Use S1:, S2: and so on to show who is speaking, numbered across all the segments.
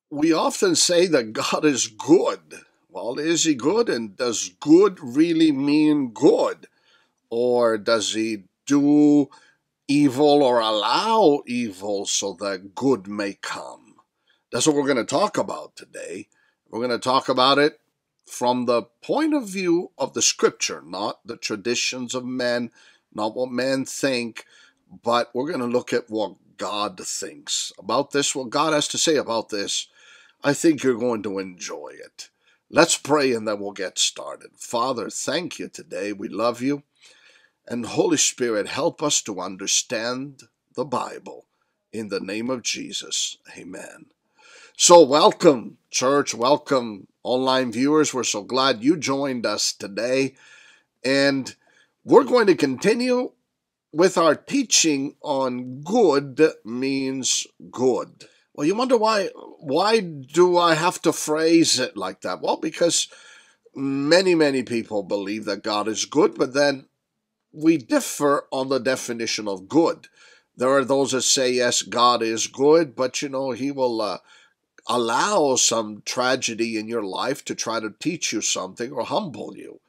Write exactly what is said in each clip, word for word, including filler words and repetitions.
S1: We often say that God is good. Well, is he good? And does good really mean good? Or does he do evil or allow evil so that good may come? That's what we're going to talk about today. We're going to talk about it from the point of view of the scripture, not the traditions of men, not what men think, but we're going to look at what God thinks about this, what God has to say about this. I think you're going to enjoy it. Let's pray and then we'll get started. Father, thank you today. We love you. And Holy Spirit, help us to understand the Bible. In the name of Jesus, amen. So welcome, church. Welcome, online viewers. We're so glad you joined us today. And we're going to continue with our teaching on good means good. Well, you wonder why, why do I have to phrase it like that? Well, because many, many people believe that God is good, but then we differ on the definition of good. There are those that say, yes, God is good, but, you know, he will uh, allow some tragedy in your life to try to teach you something or humble you.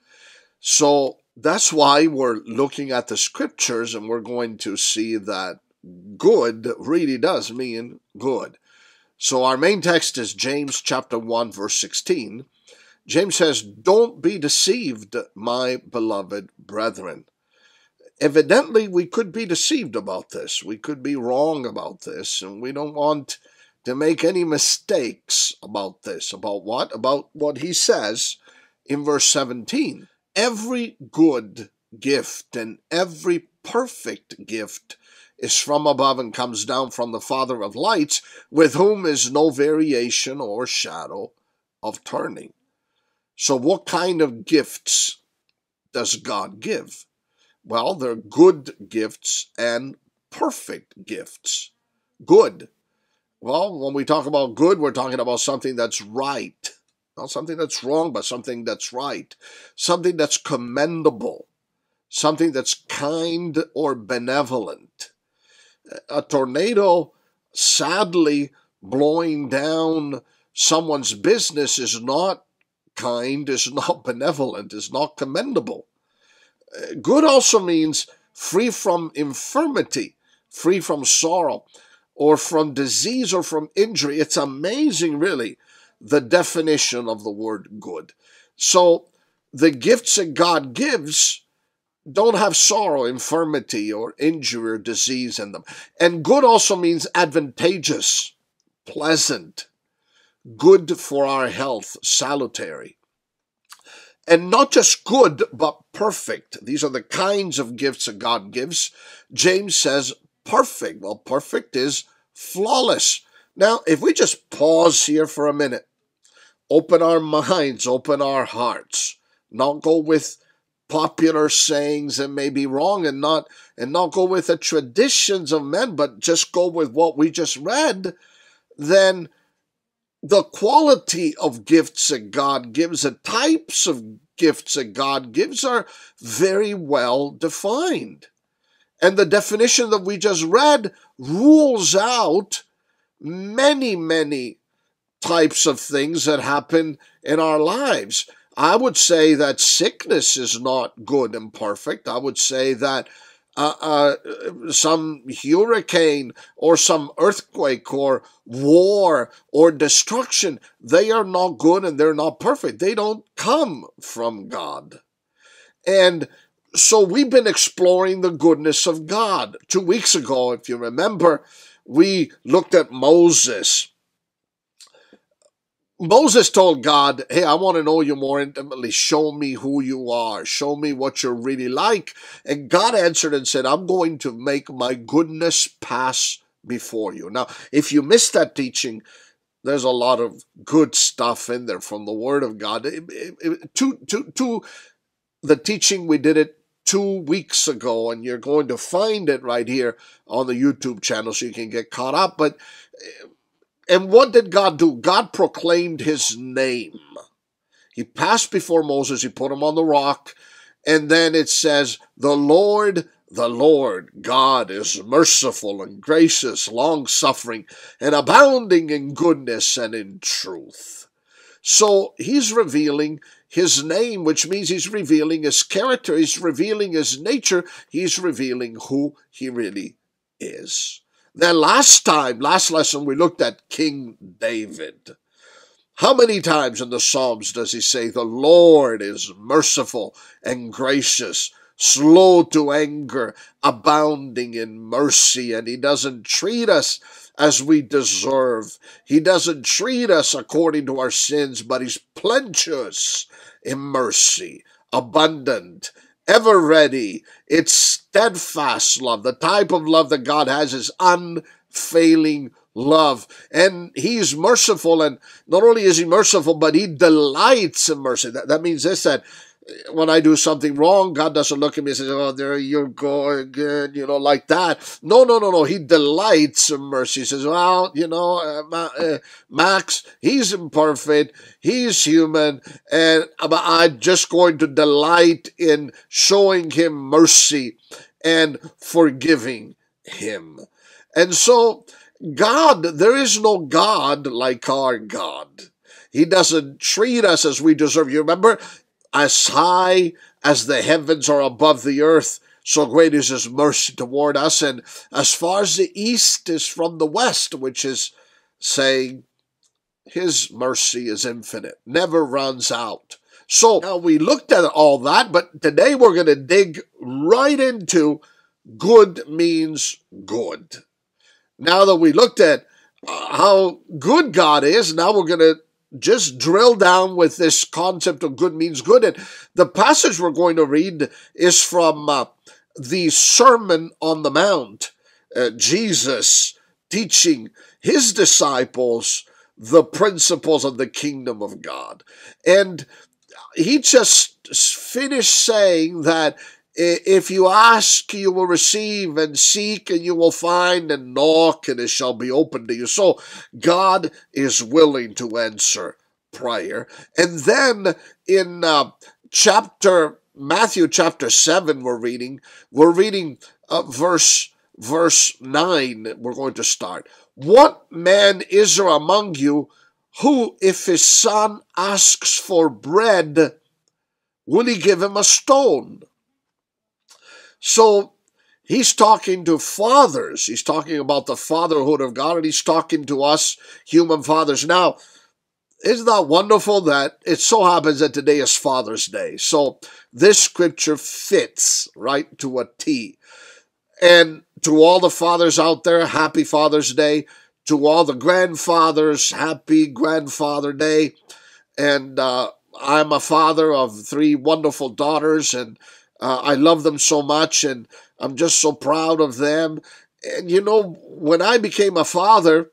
S1: So that's why we're looking at the scriptures, and we're going to see that good really does mean good. So our main text is James chapter one, verse sixteen. James says, "Don't be deceived, my beloved brethren." Evidently, we could be deceived about this. We could be wrong about this, and we don't want to make any mistakes about this. About what? About what he says in verse seventeen. Every good gift and every perfect gift is from above and comes down from the Father of lights, with whom is no variation or shadow of turning. So what kind of gifts does God give? Well, they're good gifts and perfect gifts. Good. Well, when we talk about good, we're talking about something that's right. Not something that's wrong, but something that's right. Something that's commendable. Something that's kind or benevolent. A tornado sadly blowing down someone's business is not kind, is not benevolent, is not commendable. Good also means free from infirmity, free from sorrow, or from disease or from injury. It's amazing, really, the definition of the word good. So the gifts that God gives don't have sorrow, infirmity, or injury or disease in them. And good also means advantageous, pleasant, good for our health, salutary. And not just good, but perfect. These are the kinds of gifts that God gives. James says perfect. Well, perfect is flawless. Now, if we just pause here for a minute, open our minds, open our hearts, not go with popular sayings that may be wrong, and not and not go with the traditions of men, but just go with what we just read, then the quality of gifts that God gives, the types of gifts that God gives are very well defined. And the definition that we just read rules out many, many types of things that happen in our lives. I would say that sickness is not good and perfect. I would say that uh, uh, some hurricane or some earthquake or war or destruction, they are not good and they're not perfect. They don't come from God. And so we've been exploring the goodness of God. Two weeks ago, if you remember, we looked at Moses. Moses told God, hey, I want to know you more intimately. Show me who you are. Show me what you're really like. And God answered and said, I'm going to make my goodness pass before you. Now, if you missed that teaching, there's a lot of good stuff in there from the Word of God. It, it, it, to, to, to the teaching, we did it two weeks ago, and you're going to find it right here on the YouTube channel so you can get caught up. But And what did God do? God proclaimed his name. He passed before Moses. He put him on the rock. And then it says, the Lord, The Lord God is merciful and gracious, long-suffering, and abounding in goodness and in truth. So he's revealing his name, which means he's revealing his character, he's revealing his nature, he's revealing who he really is. Then last time, last lesson, we looked at King David. How many times in the Psalms does he say, the Lord is merciful and gracious, slow to anger, abounding in mercy, and he doesn't treat us as we deserve. He doesn't treat us according to our sins, but he's plenteous in mercy, abundant, ever ready. It's steadfast love. The type of love that God has is unfailing love. And he's merciful, and not only is he merciful, but he delights in mercy. That, that means this, that when I do something wrong, God doesn't look at me and say, oh, there you go again, you know, like that. No, no, no, no. He delights in mercy. He says, well, you know, uh, Ma- uh, Max, he's imperfect, he's human, and I'm just going to delight in showing him mercy and forgiving him. And so, God, there is no God like our God. He doesn't treat us as we deserve. You remember, as high as the heavens are above the earth, so great is his mercy toward us. And as far as the east is from the west, which is saying his mercy is infinite, never runs out. So now we looked at all that, but today we're going to dig right into good means good. Now that we looked at uh, how good God is, now we're going to just drill down with this concept of good means good. And the passage we're going to read is from uh, the Sermon on the Mount. Uh, Jesus teaching his disciples the principles of the kingdom of God. And he just finished saying that if you ask, you will receive, and seek, and you will find, and knock, and it shall be opened to you. So God is willing to answer prayer. And then in uh, chapter Matthew chapter seven, we're reading, we're reading uh, verse verse nine. We're going to start. What man is there among you who, if his son asks for bread, will he give him a stone? So he's talking to fathers. He's talking about the fatherhood of God, and he's talking to us human fathers. Now, isn't that wonderful that it so happens that today is Father's Day? So this scripture fits right to a T. And to all the fathers out there, happy Father's Day. To all the grandfathers, happy Grandfather Day. And uh, I'm a father of three wonderful daughters, and Uh, I love them so much, and I'm just so proud of them. And you know, when I became a father,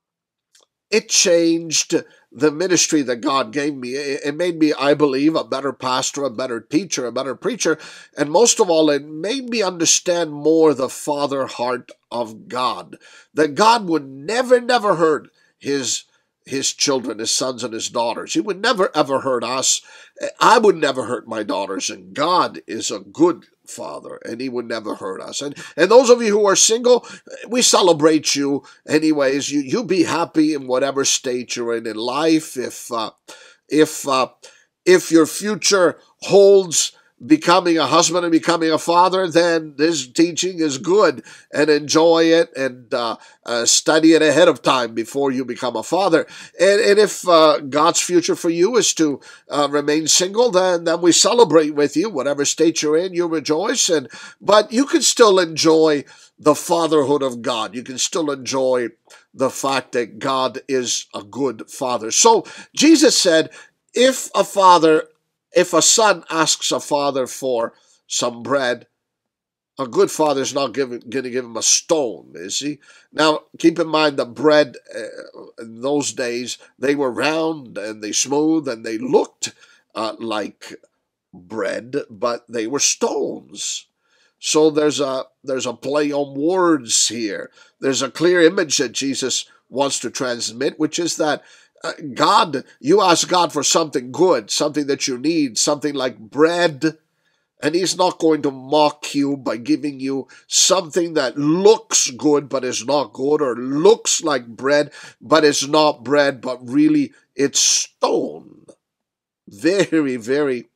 S1: it changed the ministry that God gave me. It made me, I believe, a better pastor, a better teacher, a better preacher. And most of all, it made me understand more the father heart of God. That God would never, never hurt his his children, his sons and his daughters. He would never, ever hurt us. I would never hurt my daughters. And God is a good father, and he would never hurt us. And and those of you who are single, we celebrate you anyways. You you be happy in whatever state you're in in life. If uh, if uh, if your future holds becoming a husband and becoming a father, then this teaching is good, and enjoy it, and uh, uh, study it ahead of time before you become a father. And, and if uh, God's future for you is to uh, remain single, then, then we celebrate with you. Whatever state you're in, you rejoice. And but you can still enjoy the fatherhood of God. You can still enjoy the fact that God is a good father. So Jesus said, if a father If a son asks a father for some bread, a good father is not going to give him a stone, is he? Now, keep in mind that bread uh, in those days, they were round and they smooth and they looked uh, like bread, but they were stones. So there's a there's a play on words here. There's a clear image that Jesus wants to transmit, which is that Uh, God, you ask God for something good, something that you need, something like bread, And he's not going to mock you by giving you something that looks good but is not good, or looks like bread but is not bread, but really it's stone. Very, very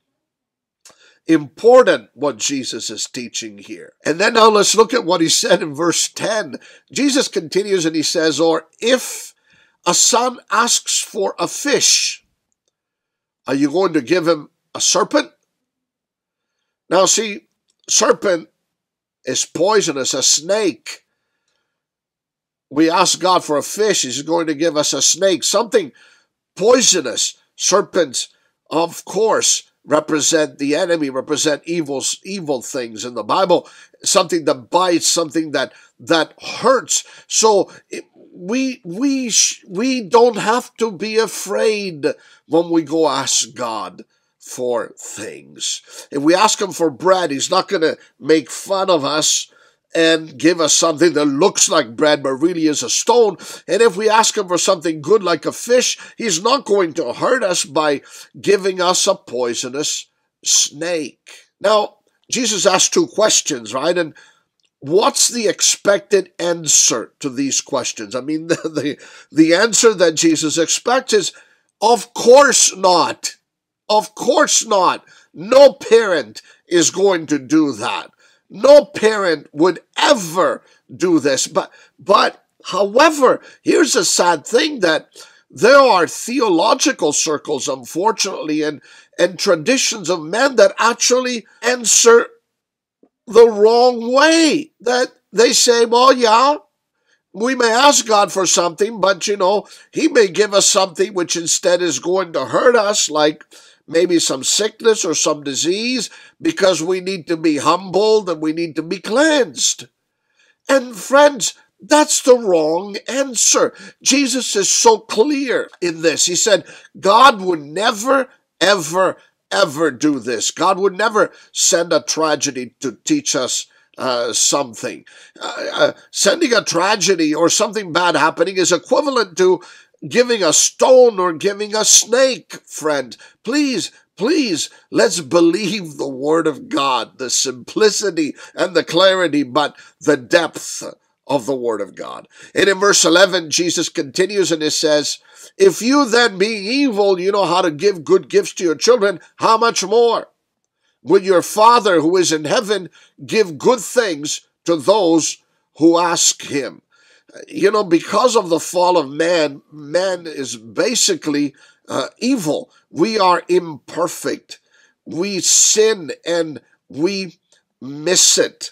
S1: important what Jesus is teaching here. And then now let's look at what he said in verse ten. Jesus continues and he says, or if a son asks for a fish, are you going to give him a serpent? Now see, serpent is poisonous, a snake. We ask God for a fish, he's going to give us a snake, something poisonous. Serpents, of course, represent the enemy, represent evils, evil things in the Bible, something that bites, something that that hurts. So it, we we we don't have to be afraid when we go ask God for things. If we ask him for bread, he's not going to make fun of us and give us something that looks like bread but really is a stone. And if we ask him for something good like a fish, he's not going to hurt us by giving us a poisonous snake. Now, Jesus asked two questions, right? And what's the expected answer to these questions? I mean, the, the, the answer that Jesus expects is, of course not. Of course not. No parent is going to do that. No parent would ever do this. But, but, however, here's a sad thing, that there are theological circles, unfortunately, and, and traditions of men that actually answer the wrong way. That they say, well, yeah, we may ask God for something, but, you know, he may give us something which instead is going to hurt us, like maybe some sickness or some disease, because we need to be humbled and we need to be cleansed. And friends, that's the wrong answer. Jesus is so clear in this. He said, God would never, ever, ever do this. God would never send a tragedy to teach us uh, something. Uh, uh, sending a tragedy or something bad happening is equivalent to giving a stone or giving a snake, friend. Please, please, let's believe the word of God, the simplicity and the clarity, but the depth of the word of God. And in verse eleven, Jesus continues and it says, if you then being evil, you know how to give good gifts to your children, how much more will your Father who is in heaven give good things to those who ask him? You know, because of the fall of man, man is basically uh, evil. We are imperfect. We sin and we miss it.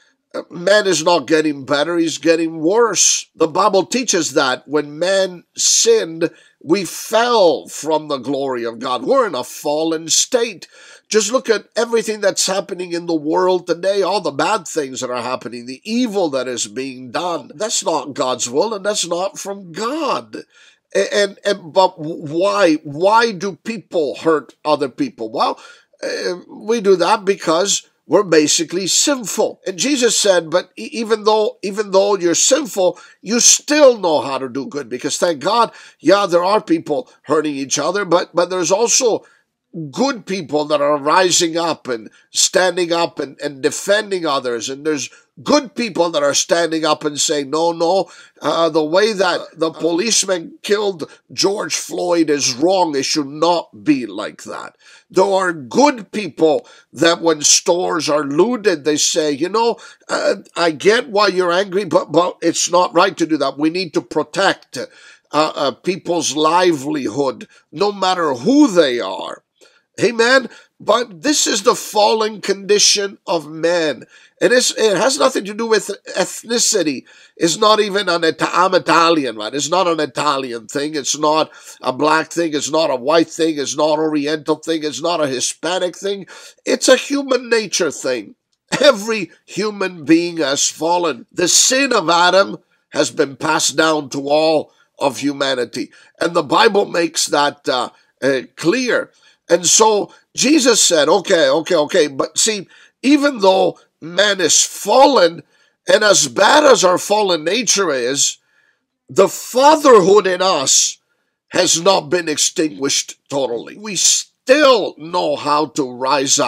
S1: Man is not getting better, he's getting worse. The Bible teaches that when man sinned, we fell from the glory of God. We're in a fallen state. Just look at everything that's happening in the world today, all the bad things that are happening, the evil that is being done. That's not God's will, and that's not from God. And, and, and but why? Why do people hurt other people? Well, uh, we do that because we're basically sinful. And Jesus said, but even though, even though you're sinful, you still know how to do good, because thank God, yeah, there are people hurting each other, but, but there's also good people that are rising up and standing up and, and defending others. And there's good people that are standing up and saying, no, no, uh, the way that the policeman killed George Floyd is wrong. It should not be like that. There are good people that when stores are looted, they say, you know, uh, I get why you're angry, but, but it's not right to do that. We need to protect uh, uh, people's livelihood, no matter who they are. Amen. But this is the fallen condition of man. It is. It has nothing to do with ethnicity. It's not even an I'm Italian, right? It's not an Italian thing. It's not a black thing. It's not a white thing. It's not an Oriental thing. It's not a Hispanic thing. It's a human nature thing. Every human being has fallen. The sin of Adam has been passed down to all of humanity, and the Bible makes that uh, uh, clear. And so Jesus said, okay, okay, okay, but see, even though man is fallen, and as bad as our fallen nature is, the fatherhood in us has not been extinguished totally. We still know how to rise up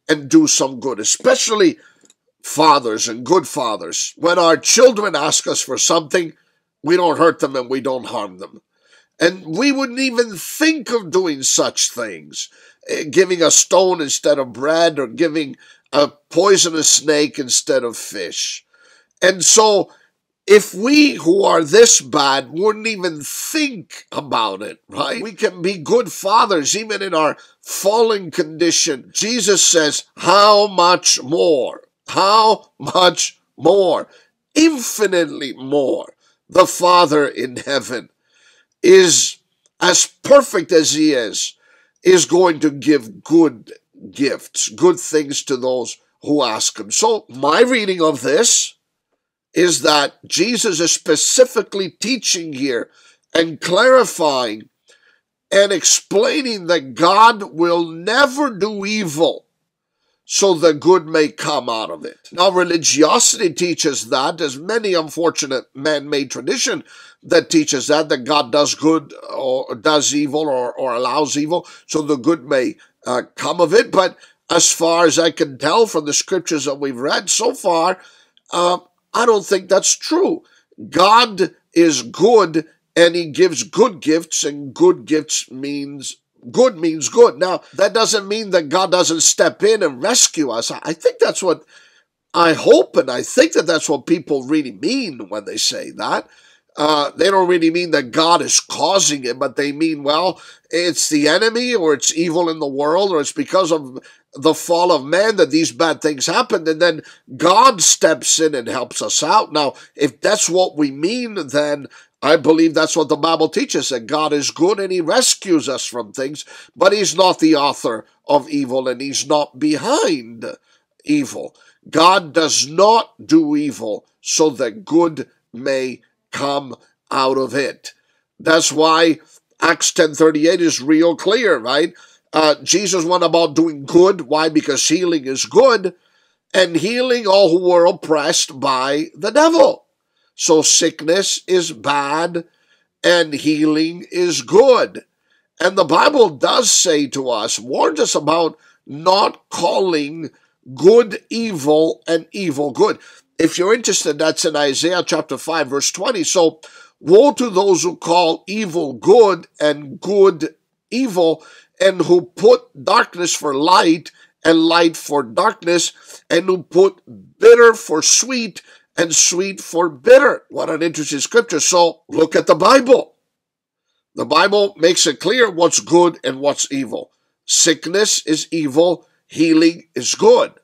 S1: and do some good, especially fathers and good fathers. When our children ask us for something, we don't hurt them and we don't harm them. And we wouldn't even think of doing such things, giving a stone instead of bread or giving a poisonous snake instead of fish. And so if we who are this bad wouldn't even think about it, right? We can be good fathers even in our fallen condition. Jesus says, how much more? How much more? Infinitely more. The Father in heaven is, as perfect as he is, is going to give good gifts, good things to those who ask him. So my reading of this is that Jesus is specifically teaching here and clarifying and explaining that God will never do evil so the good may come out of it. Now, religiosity teaches that. There's many unfortunate man-made tradition that teaches that, that God does good or does evil or, or allows evil so the good may uh, come of it. But as far as I can tell from the scriptures that we've read so far, uh, I don't think that's true. God is good and he gives good gifts, and good gifts means good means good. Now, that doesn't mean that God doesn't step in and rescue us. I think that's what I hope, and I think that that's what people really mean when they say that. Uh, they don't really mean that God is causing it, but they mean, well, it's the enemy, or it's evil in the world, or it's because of the fall of man that these bad things happen, and then God steps in and helps us out. Now, if that's what we mean, then I believe that's what the Bible teaches, that God is good and he rescues us from things, but he's not the author of evil and he's not behind evil. God does not do evil so that good may come out of it. That's why Acts ten thirty-eight is real clear, right? Uh, Jesus went about doing good. Why? Because healing is good, and healing all who were oppressed by the devil. So sickness is bad and healing is good. And the Bible does say to us, warns us about not calling good evil and evil good. If you're interested, that's in Isaiah chapter five, verse twenty. So woe to those who call evil good and good evil, and who put darkness for light and light for darkness, and who put bitter for sweet and sweet for bitter. What an interesting scripture. So look at the Bible. The Bible makes it clear what's good and what's evil. Sickness is evil. Healing is good.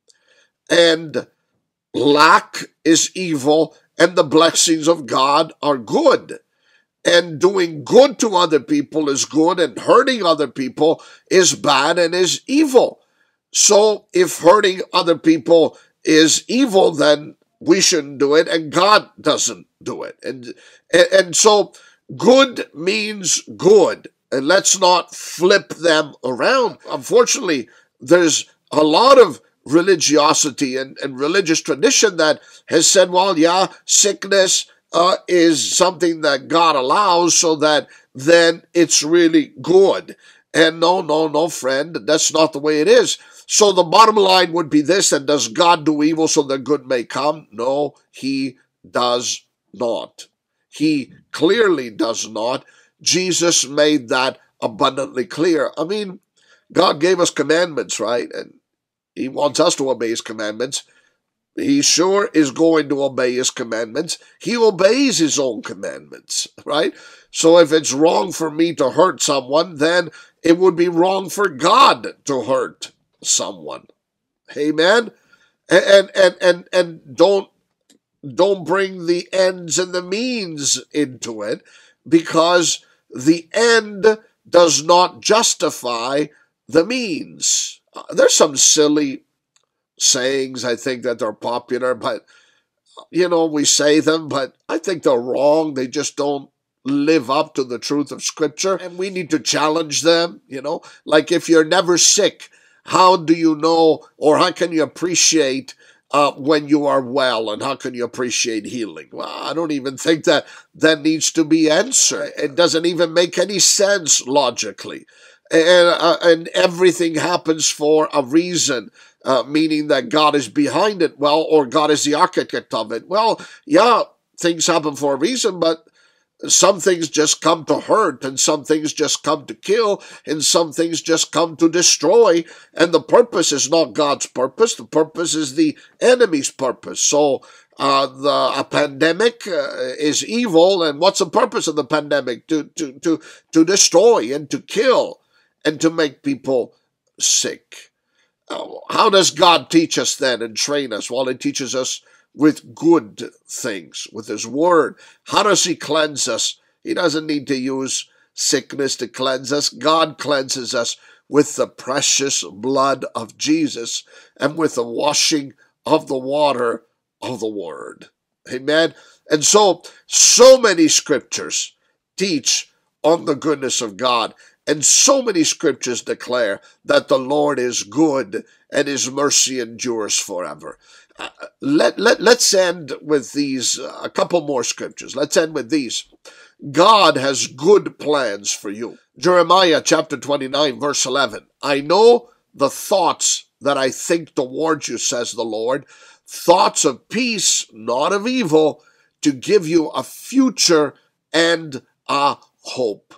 S1: And lack is evil. And the blessings of God are good. And doing good to other people is good. And hurting other people is bad and is evil. So if hurting other people is evil, then we shouldn't do it, and God doesn't do it. And, and, and so good means good, and let's not flip them around. Unfortunately, there's a lot of religiosity and, and religious tradition that has said, well, yeah, sickness uh, is something that God allows so that then it's really good. And no, no, no, friend, that's not the way it is. So the bottom line would be this, and does God do evil so that good may come? No, he does not. He clearly does not. Jesus made that abundantly clear. I mean, God gave us commandments, right? And he wants us to obey his commandments. He sure is going to obey his commandments. He obeys his own commandments, right? So if it's wrong for me to hurt someone, then it would be wrong for God to hurt someone. Amen? And and and and don't don't bring the ends and the means into it, because the end does not justify the means. Uh, there's some silly sayings, I think, that are popular, but, you know, we say them, but I think they're wrong. They just don't live up to the truth of Scripture, and we need to challenge them, you know. Like, if you're never sick, how do you know, or how can you appreciate uh, when you are well, and how can you appreciate healing? Well, I don't even think that that needs to be answered. It doesn't even make any sense logically. and, uh, and everything happens for a reason, uh, meaning that God is behind it, well, or God is the architect of it. Well, yeah, things happen for a reason, but some things just come to hurt, and some things just come to kill, and some things just come to destroy, and the purpose is not God's purpose. The purpose is the enemy's purpose. So uh, the a pandemic uh, is evil, and what's the purpose of the pandemic? To, to, to, to destroy and to kill and to make people sick. How does God teach us then and train us? Well, he teaches us with good things, with his word. How does he cleanse us? He doesn't need to use sickness to cleanse us. God cleanses us with the precious blood of Jesus and with the washing of the water of the word. Amen. And so, so many scriptures teach on the goodness of God. And so many scriptures declare that the Lord is good and his mercy endures forever. Uh, let, let, let's end with these, uh, a couple more scriptures. Let's end with these. God has good plans for you. Jeremiah chapter twenty-nine, verse eleven. I know the thoughts that I think towards you, says the Lord, thoughts of peace, not of evil, to give you a future and a hope.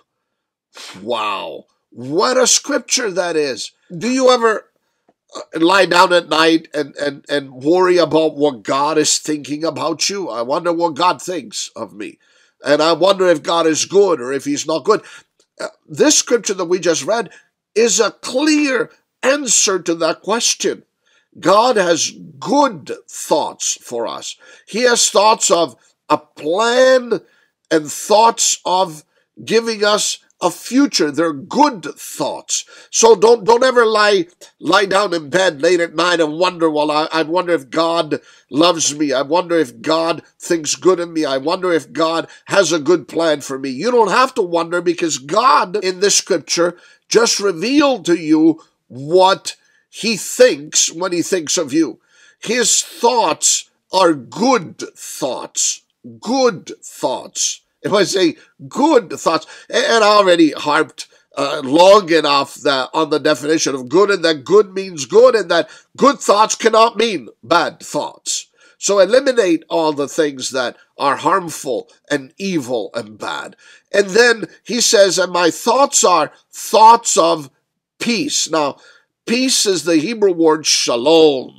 S1: Wow. What a scripture that is. Do you ever lie down at night and, and, and worry about what God is thinking about you? I wonder what God thinks of me. And I wonder if God is good or if he's not good. Uh, this scripture that we just read is a clear answer to that question. God has good thoughts for us. He has thoughts of a plan and thoughts of giving us a future. They're good thoughts. So don't don't ever lie lie down in bed late at night and wonder, well, I, I wonder if God loves me. I wonder if God thinks good of me. I wonder if God has a good plan for me. You don't have to wonder, because God in this scripture just revealed to you what he thinks when he thinks of you. His thoughts are good thoughts. Good thoughts. If I say good thoughts, and I already harped uh, long enough that on the definition of good, and that good means good, and that good thoughts cannot mean bad thoughts. So eliminate all the things that are harmful and evil and bad. And then he says, and my thoughts are thoughts of peace. Now, peace is the Hebrew word shalom.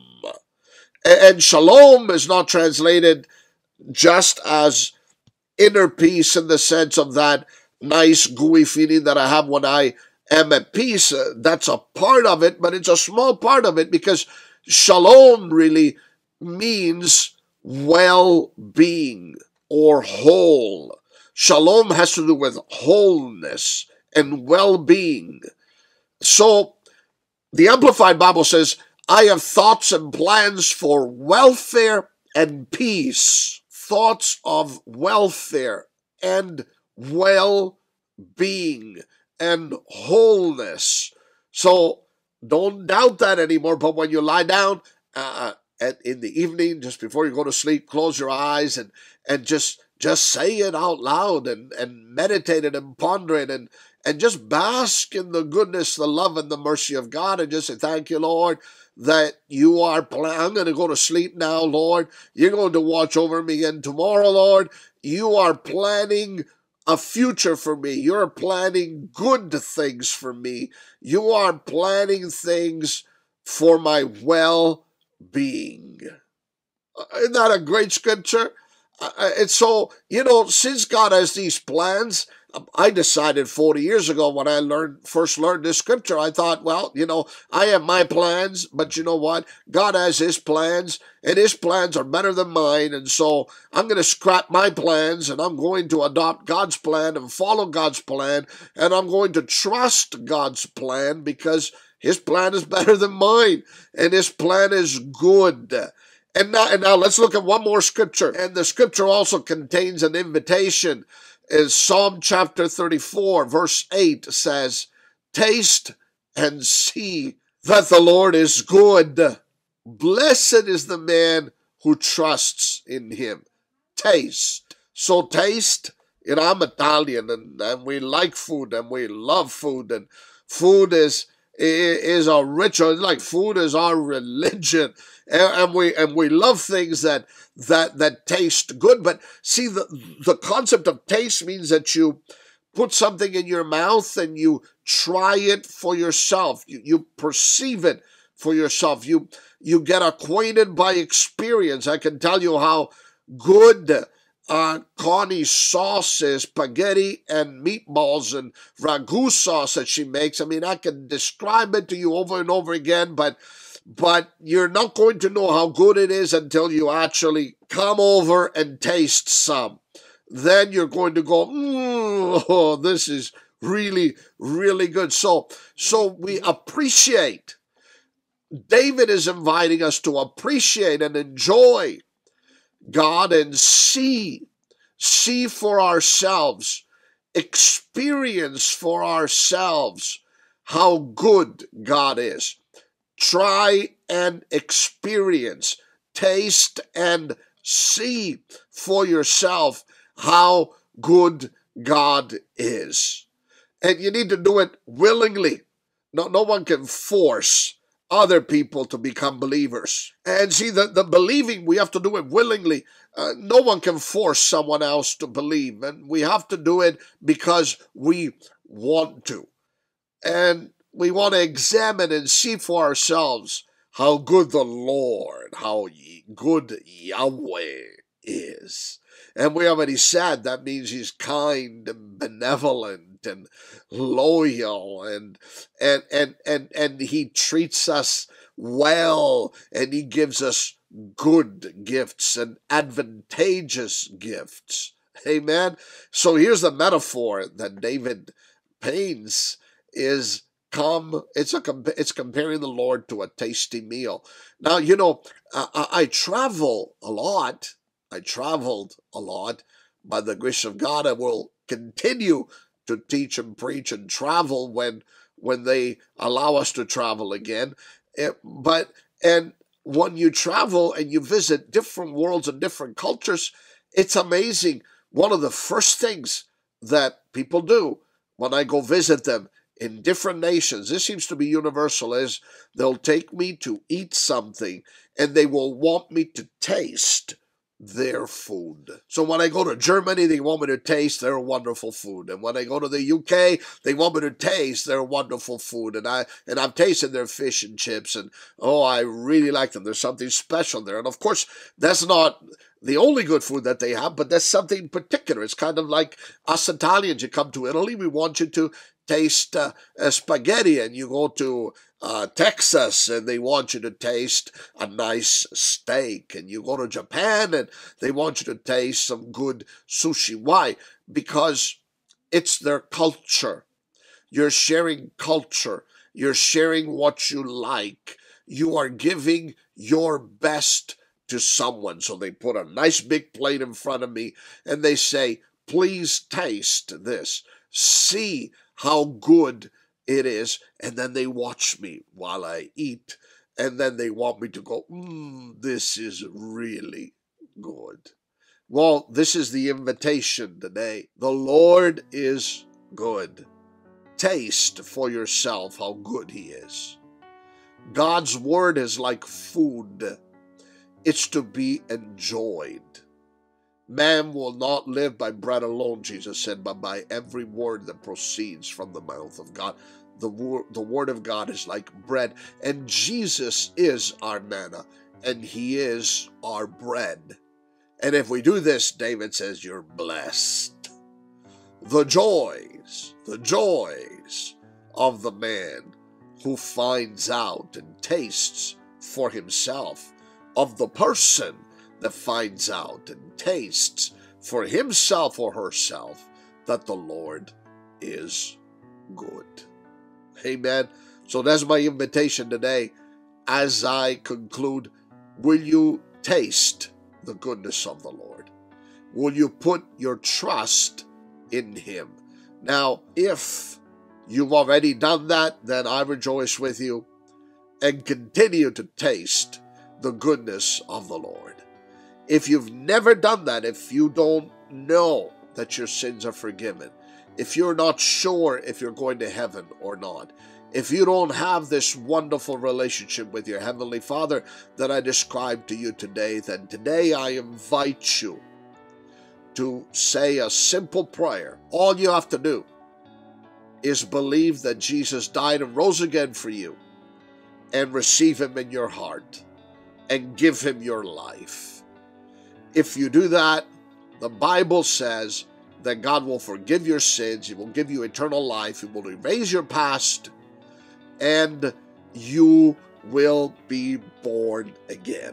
S1: And shalom is not translated just as inner peace in the sense of that nice gooey feeling that I have when I am at peace. Uh, that's a part of it, but it's a small part of it, because shalom really means well-being or whole. Shalom has to do with wholeness and well-being. So the Amplified Bible says, I have thoughts and plans for welfare and peace. Thoughts of welfare and well-being and wholeness. So don't doubt that anymore. But when you lie down uh, at, in the evening, just before you go to sleep, close your eyes and and just just say it out loud and, and meditate it and ponder it and, and just bask in the goodness, the love, and the mercy of God, and just say, thank you, Lord, that you are planning. I'm going to go to sleep now, Lord. You're going to watch over me. And tomorrow, Lord, you are planning a future for me. You're planning good things for me. You are planning things for my well-being. Isn't that a great scripture? Uh, and so, you know, since God has these plans, I decided forty years ago when I learned first learned this scripture, I thought, well, you know, I have my plans, but you know what? God has his plans, and his plans are better than mine, and so I'm going to scrap my plans, and I'm going to adopt God's plan and follow God's plan, and I'm going to trust God's plan, because his plan is better than mine, and his plan is good. And now, and now let's look at one more scripture, and the scripture also contains an invitation. Is Psalm chapter thirty-four, verse eight says, taste and see that the Lord is good. Blessed is the man who trusts in him. Taste. So taste You know, I'm Italian, and, and we like food, and we love food, and food is is our ritual. It's like food is our religion, and, and we and we love things that that that taste good. But see, the the concept of taste means that you put something in your mouth and you try it for yourself. You you perceive it for yourself. You you get acquainted by experience. I can tell you how good uh, Connie's sauce is, spaghetti and meatballs and ragu sauce that she makes. I mean, I can describe it to you over and over again, but but you're not going to know how good it is until you actually come over and taste some. Then you're going to go, mm, oh, this is really, really good. So, so we appreciate. David is inviting us to appreciate and enjoy God and see, see for ourselves, experience for ourselves how good God is. Try and experience, taste and see for yourself how good God is. And you need to do it willingly. No, no one can force other people to become believers. And see, the, the believing, we have to do it willingly. Uh, no one can force someone else to believe. And we have to do it because we want to. And we want to examine and see for ourselves how good the Lord, how good Yahweh is. And we already said that means he's kind and benevolent and loyal, and and and and and he treats us well, and he gives us good gifts and advantageous gifts. Amen. So here's the metaphor that David paints is come it's a it's comparing the Lord to a tasty meal. Now, you know, I, I travel a lot. I traveled a lot. By the grace of God, I will continue to teach and preach and travel when when they allow us to travel again. It, but and when you travel and you visit different worlds and different cultures, it's amazing. One of the first things that people do when I go visit them in different nations, this seems to be universal, is they'll take me to eat something and they will want me to taste their food. So when I go to Germany, they want me to taste their wonderful food. And when I go to the U K, they want me to taste their wonderful food. And I and I've tasted their fish and chips, and oh, I really like them. There's something special there. And of course, that's not the only good food that they have, but that's something particular. It's kind of like us Italians. You come to Italy, we want you to taste uh, uh, spaghetti, and you go to uh, Texas and they want you to taste a nice steak, and you go to Japan and they want you to taste some good sushi. Why? Because it's their culture. You're sharing culture. You're sharing what you like. You are giving your best to someone. So they put a nice big plate in front of me and they say, please taste this. See how good it is. And then they watch me while I eat. And then they want me to go, mmm, this is really good. Well, this is the invitation today. The Lord is good. Taste for yourself how good he is. God's word is like food. It's to be enjoyed. Man will not live by bread alone, Jesus said, but by every word that proceeds from the mouth of God. The, wor- the word of God is like bread, and Jesus is our manna, and he is our bread. And if we do this, David says, you're blessed. The joys, the joys of the man who finds out and tastes for himself, of the person that finds out and tastes for himself or herself that the Lord is good. Amen. So that's my invitation today. As I conclude, will you taste the goodness of the Lord? Will you put your trust in him? Now, if you've already done that, then I rejoice with you, and continue to taste the goodness of the Lord. If you've never done that, if you don't know that your sins are forgiven, if you're not sure if you're going to heaven or not, if you don't have this wonderful relationship with your Heavenly Father that I described to you today, then today I invite you to say a simple prayer. All you have to do is believe that Jesus died and rose again for you, and receive Him in your heart and give Him your life. If you do that, the Bible says that God will forgive your sins, He will give you eternal life, He will erase your past, and you will be born again.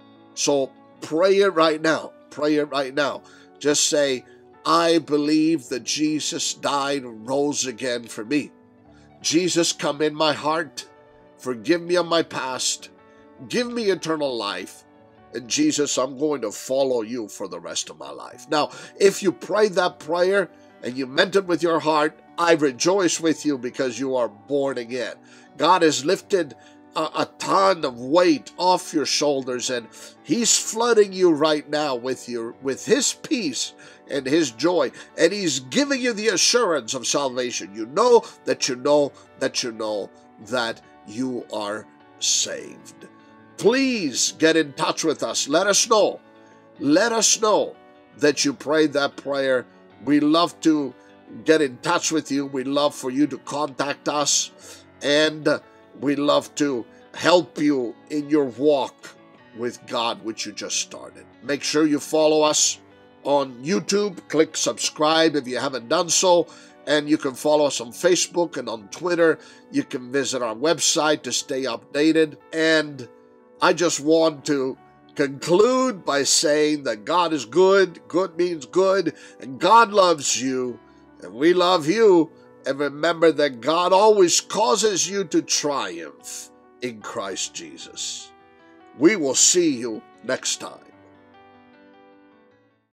S1: So pray it right now. Pray it right now. Just say, I believe that Jesus died and rose again for me. Jesus, come in my heart. Forgive me of my past. Give me eternal life. And Jesus, I'm going to follow you for the rest of my life. Now, if you prayed that prayer and you meant it with your heart, I rejoice with you because you are born again. God has lifted a, a ton of weight off your shoulders, and He's flooding you right now with your with His peace and His joy, and He's giving you the assurance of salvation. You know that you know that you know that you are saved. Please get in touch with us. Let us know. Let us know that you prayed that prayer. We love to get in touch with you. We love for you to contact us, and we love to help you in your walk with God, which you just started. Make sure you follow us on YouTube. Click subscribe if you haven't done so. And you can follow us on Facebook and on Twitter. You can visit our website to stay updated. And I just want to conclude by saying that God is good. Good means good. And God loves you. And we love you. And remember that God always causes you to triumph in Christ Jesus. We will see you next time.